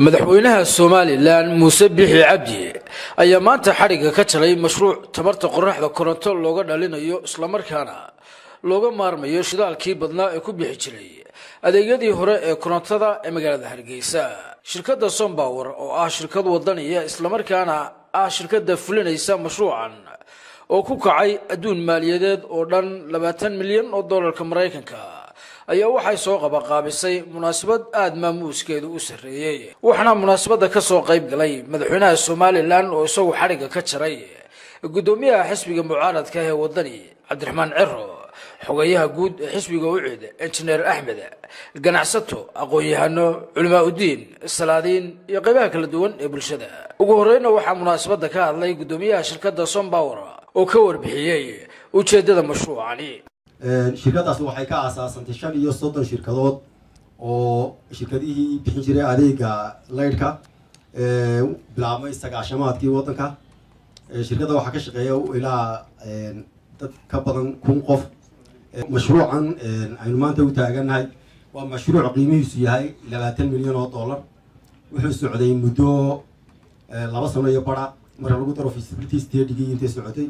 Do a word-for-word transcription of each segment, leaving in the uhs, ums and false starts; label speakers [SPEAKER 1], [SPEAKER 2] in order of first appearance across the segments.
[SPEAKER 1] madaxweynaha Soomaaliland Muuse Bixi Cabdi ayaa maanta xariga ka jalay mashruuc tamarta qoraxda koronto looga dhalinayo isla markaana looga maarmayo shidaalkii badnaa ee ku bixi jiray adeegyadii hore ee korontada ee magaalada Hargeysa. shirkadda Sompower oo ah shirkad wadaniya isla markaana ah shirkadda fulinaysa mashruucan oo ku kacay adduun maaliyadeed oo dhan labaatan milyan oo doolarka Mareykanka ayaa waxay soo qabanqaabisay munaasabad aad maamuuskeedu u sareeyay. waxaana munaasabada ka soo qayb galay madaxweynaha Soomaaliland oo isagu xariga ka jaray gudoomiyaha xisbiga mucaaradka ee wadani Cabdiraxmaan Ciro, xogayaha guud ee xisbiga Ucid Engineer Ahmed, ganacsato, aqoon-yahano, culamaa u diin, salaadiin iyo qaybaha kala duwan ee bulshada. ugu horreynna waxaa munaasabada ka hadlay gudoomiyaha shirkadda Sompower oo ka warbixiyay ujeedada mashruucani.
[SPEAKER 2] shirkadaas waxay ka aasaasantay shan iyo soddon shirkadood oo shirkadihii bixin jiray adeega leydhka ee bilaabmay sagaashamaadkii waddanka. shirkadda waxaa ka shaqeeya ilaa dad ka badan kun qof. mashruucan aynu maanta u taagannahay waa mashruuc qiimihiisu yahay labaatan milyan oo dollar. wuxuu socday muddo laba sano iyo bara marka lagu daro feasibility study-gii intay socotay.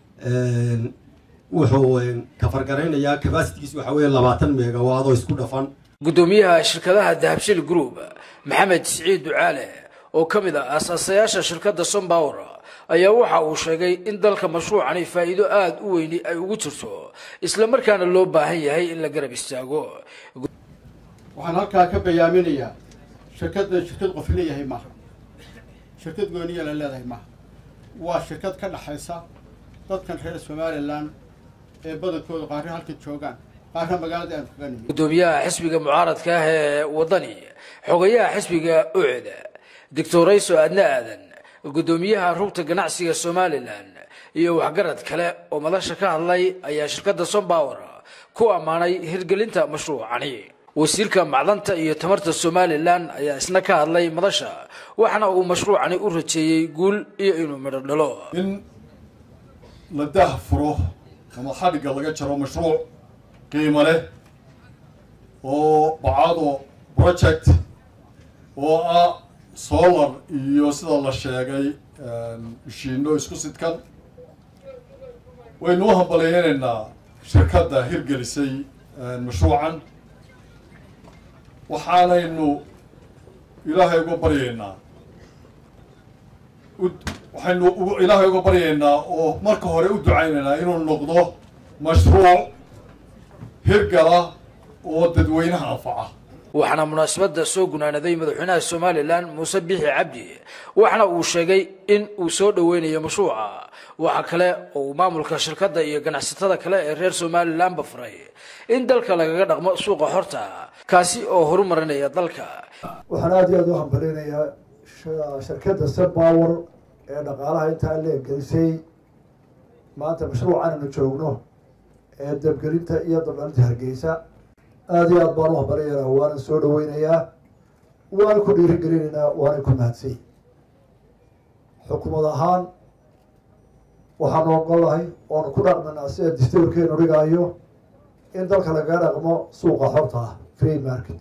[SPEAKER 2] wuxuu ka fargareynayaa capacity-giisu waxa weeye labaatan megawatt oo isku dhafan.
[SPEAKER 1] gudoomiyaha shirkadaha Dahabshiil Group Maxamed Siciid Ducaale oo ka mid ah aasaasayaasha shirkadda Sompower ayaa waxa uu sheegay in dalka mashruucani faa'iido aad u weyn ay ugu jirto isla markaana loo baahan yahay in la garab istaago.
[SPEAKER 3] waxaan halkaa ka bayaaminayaa shirkadda shirkad qof leeyahay maaha, shirkad gooniya la leedahay maaha, waa shirkad ka dhaxaysa dadkan reer Soomaaliland ee badankooda qaarna halka joogaan qaarna magaalada aan kaga nimid.
[SPEAKER 1] gudoomiyaha xisbiga mucaaradka ah ee wadani, xogayaha xisbiga Ucid Doctor Rayso Adna Aadan, gudoomiyaha rugta ganacsiga Soomaaliland iyo waxgarad kale oo madasha ka hadlay ayaa shirkadda Sompower ku amaanay hirgelinta mashruucani. wasiirka macdanta iyo tamarta Soomaaliland ayaa isna ka hadlay madasha waxana uu mashruucani u rajeeyay guul iyo inuu midho dhalo.
[SPEAKER 4] in la daahfuro ama xadhigga laga jaro mashruuc qiimo leh oo bacado project oo ah solar iyo sida la sheegay mishiino isku sidkan. waynu u hambaleynaynaa shirkadda hirgelisay mashruucan, waxaanaynu ilaahay uga baryaynaa waxaynu ilaahay uga baryaynaa oo marka hore u ducaynaynaa inuu noqdo mashruuc hirgala oo dadweynaha anfaca.
[SPEAKER 1] waxaana munaasabada soo gunaanaday madaxweynaha Soomaaliland Muuse Bixi Cabdi waxaana uu sheegay in uu soo dhaweynayo mashruuca. waxa kale oo maamulka shirkadda iyo ganacsatada kale ee reer Soomaaliland bafray in dalka lagaga dhaqmo suuqa xorta kaasi oo horumarinaya dalka.
[SPEAKER 5] waxaan aad iyo aad u hambaleynayaa shirkadda Sompower ee dhaqaalaha inta la gelisay maanta mashruucan aanu joogno ee dabgelinta iyo dabdhalinta Hargeysa. aad iyo aad baan u hambaleynayaa, waana soo dhaweynayaa, waan ku dhiirigelinaynaa, waana ku mahadsan. xukuumad ahaan waxaan ogolahay oonu ku dhaqmanaa sida dastuurkeenu dhigaayo in dalka lagaga dhaqmo suuqa xorta ah, free market.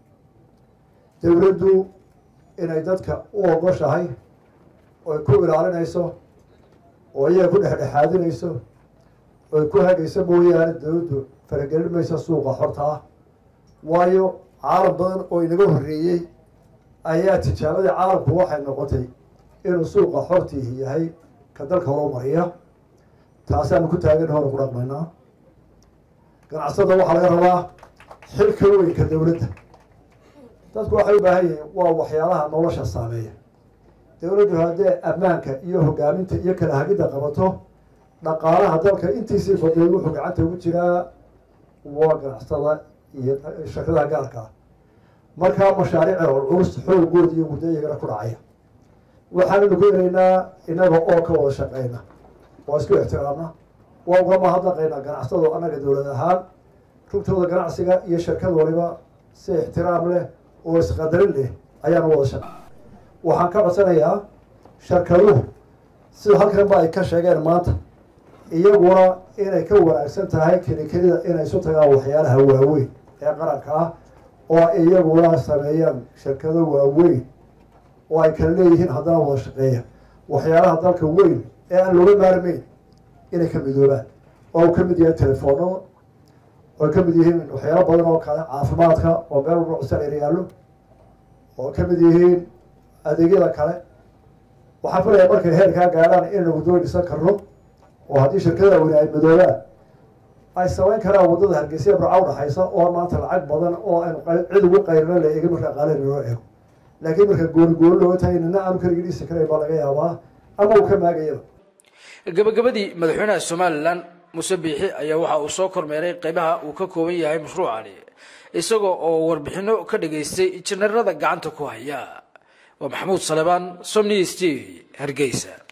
[SPEAKER 5] dowladdu inay dadka u ogoshahay oy ku ilaalinayso oo iyaga ku dhexdhexaadinayso oy ku hagayso mooyaane dowladdu faragelin mayso suuqa xorta ah. waayo caalam badan oo inaga horreeyey ayaa tijaabadii caalamku waxay noqotay inuu suuqa xortiihi yahay ka dalka horumariya. taasaanu ku taagan hore ku dhaqmaynaa. ganacsada waxaa laga rabaa xilka weynka dowladda. dadku waxay u baahan yihiin waa waxyaalaha nolosha saameeya. dowladdu haddee ammaanka iyo hogaaminta iyo kala hagidda qabato, dhaqaalaha dalka intiisii fadhiyay wuxuu gacanta ugu jiraa waa ganacsada iyo shirkadaha gaarka ah. markaa mashaariica oo culus xooggood iyo muddo iyagana ku dhacaya. waxaannu ku yaraynaa innaga oo ka wada shaqeyna waa isku ixtiraamna, waa uga mahadnaqaynaa ganacsado annaga dowlad ahaan rugtooda ganacsiga iyo shirkad waliba si ixtiraam leh oo isqadarin leh ayaanu wada shaqey. waxaan ka codsanayaa shirkaduhu sida halkanba ay ka sheegeen maanta iyaguna inay ka wanaagsan tahay kelikelida inay isu tagaan waxyaalaha waaweyn ee qaranka ah oo iyaguna sameeyaan shirkado waaweyn oo ay kala leeyihiin haddana wada shaqeeya waxyaalaha dalka weyn ee aan looga maarmayn inay ka midoobaan oo uu ka mid yahay telefoonada oo ka mid yihiin waxyaalo badan oo kale caafimaadka oo meel walba cusar yaallo oo ka mid yihiin adeegyada kale waxaan filayaa markay heerkaa gaadhaan inaynu waddooyin dhisan karno oo haddii shirkada weyne ay midoobaan ay samayn karaan waddada hargeysa burca udhaxaysa oo maanta lacag badan oo aynu cid ugu qayrina la eegin markaa qaalin loo eego laakiin marka gooni gooni looga tahay nina aanu kaligii dhisi karayn baa laga yaabaa ama uu ka maagayaba
[SPEAKER 1] gabagabadii madaxweynaha somalilan muuse biixi ayaa waxa uu soo kormeeray qaybaha uu ka kooban yahay mashruucani isagoo oo warbixino ka dhageystay injineerada gacanta ku haya waa maxamuud salebaan somni s t v hargeysa.